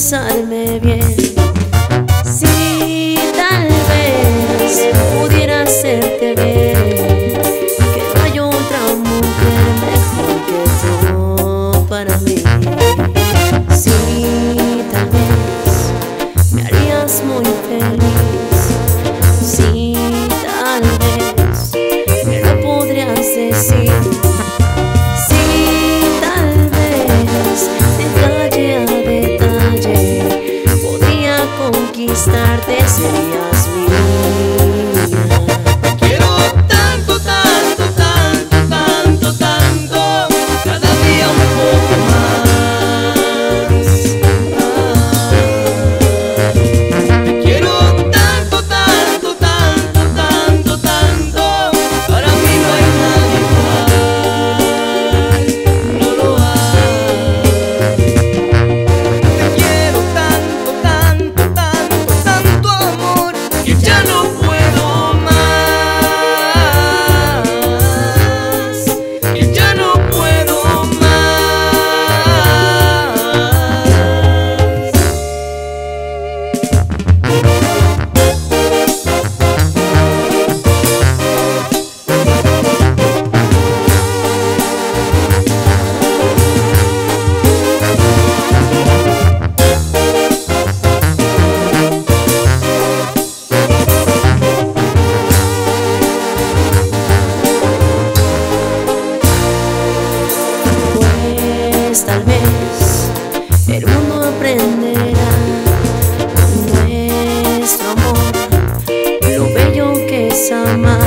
pensarme bien. Si tal vez pudiera hacerte ver que no hay otra mujer mejor que tú para mí. Si tal vez me harías muy feliz. Si tal vez me lo podrías decir. Si tal vez detalle a detalle podría conquistarte, serías mía. Quiero tanto, tanto, tanto, tanto, tanto, cada día un poco más. Te quiero tanto, tanto, tanto, tanto, tanto, para mí no hay nadie igual, no lo hay. Te quiero tanto, tanto, tanto, tanto amor, que ya no puedo más, que ya no puedo más. Pues tal vez el mundo aprenderá nuestro amor, lo bello que es amar.